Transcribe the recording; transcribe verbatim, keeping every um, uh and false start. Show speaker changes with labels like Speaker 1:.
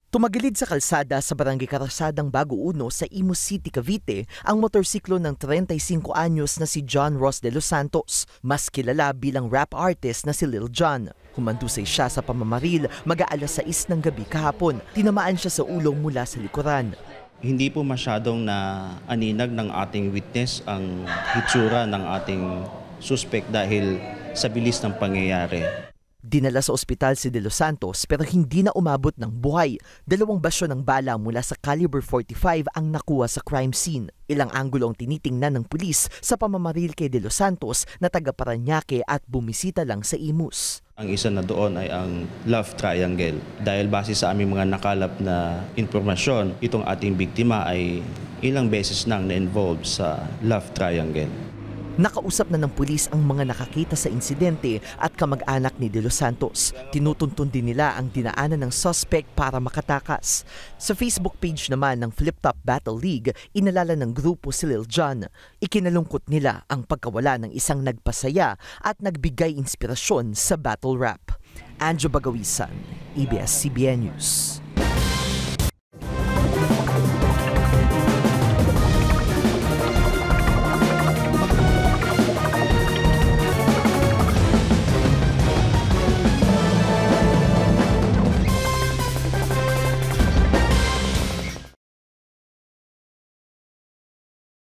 Speaker 1: Tumagilid sa kalsada sa Barangay Karasadang Bago Uno sa Imus City, Cavite ang motorsiklo ng thirty-five anyos na si John Ross de los Santos, mas kilala bilang rap artist na si Lil Jon. Humandusay siya sa pamamaril mag-aalas sais ng gabi kahapon. Tinamaan siya sa ulo mula sa likuran.
Speaker 2: Hindi po masyadong na aninag ng ating witness ang hitsura ng ating suspect dahil sa bilis ng pangyayari.
Speaker 1: Dinala sa ospital si De Los Santos pero hindi na umabot ng buhay. Dalawang basyo ng bala mula sa caliber forty-five ang nakuha sa crime scene. Ilang anggulo ang tinitingnan ng pulis sa pamamaril kay De Los Santos na taga Parañaque at bumisita lang sa Imus.
Speaker 2: Ang isa na doon ay ang love triangle. Dahil base sa aming mga nakalap na impormasyon, itong ating biktima ay ilang beses nang na-involved sa love triangle.
Speaker 1: Nakausap na ng pulis ang mga nakakita sa insidente at kamag-anak ni De Los Santos. Tinutuntun din nila ang dinaanan ng suspect para makatakas. Sa Facebook page naman ng Flip Top Battle League, inalala ng grupo si Lil Jon. Ikinalungkot nila ang pagkawala ng isang nagpasaya at nagbigay inspirasyon sa battle rap. Anjo Bagawisan, A B S C B N News.